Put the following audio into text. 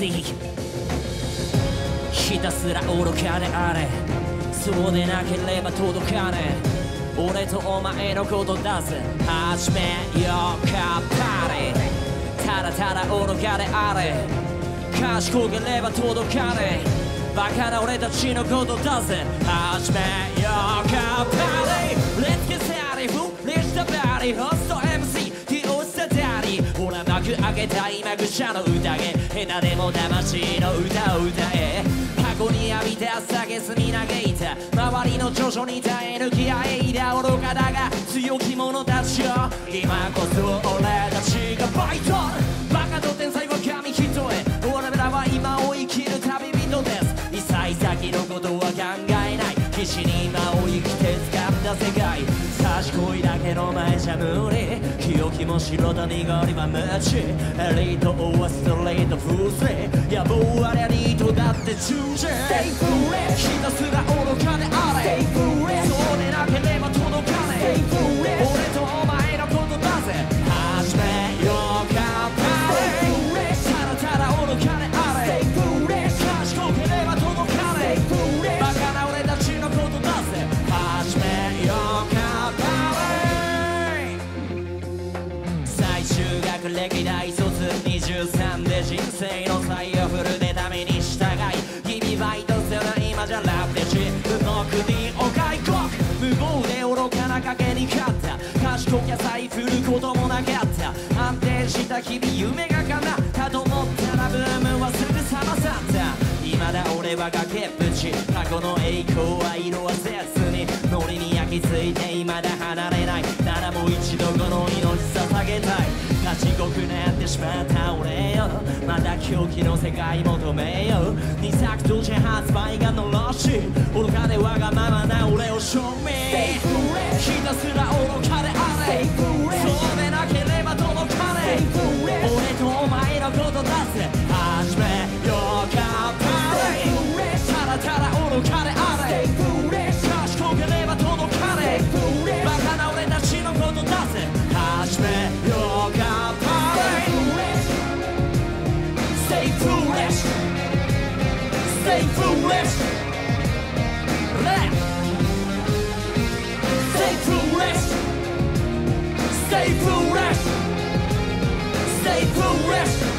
MC ひたすら愚かであれ、そうでなければ届かねえ。俺とお前のことだぜ、始めようかパーティー。ただただ愚かであれ、賢ければ届かねえ。バカな俺たちのことだぜ、始めようかパーティー。 Let's get started, let's the party, host MC 手をしたたり、ほら幕開けた今ぐしゃの宴、下手でも魂の歌を歌え。過去に浴びた酒すみ嘆いた周りの徐々に耐え抜きあえいだ愚かだが強き者たちよ、今こそ俺たちがバイト。バカと天才は紙一重、俺らは今を生きる旅人です。一切先のことは考えない、必死に今を生きて掴んだ世界。賢いだけの前じゃ無理、清きも白と濁りは無知。エリートはストレート風水、野望ありゃリートだって忠実。ひたすら愚かであれ、そうでなければ届かねえ。俺とお前のことだぜ、始めようかパーティー。ただただ愚かであれ、賢ければ届かねえ。バカな俺たちのことだぜ、始めようかパーティー。最終学歴大卒23で人生の財をフルでダメに従い、日々バイトする今じゃラブで地動くにお外国、無謀で愚かな賭けに勝った。賢きゃ財布ることもなかった。安定した日々夢が叶ったと思ったらブームはすぐさま去った。未だ俺は崖っぷち、過去の栄光は色あせずにノリに焼き付いて未だ離れない。ならもう一度この命捧げたい。賢くなってしまった俺よ、また狂気の世界求めよう。2作同時発売がのろし、愚かでわがままな俺を証明。ひたすら愚かであれ、そうでなければ届かねえ。俺とお前のことだぜ、始めようかパーティー。ただただ愚かであれ、賢ければ届かねえ。バカな俺たちのことだぜ、始めようかパーティー。 Stay foolish, stay foolish, stay foolish, stay foolish, stay foolish.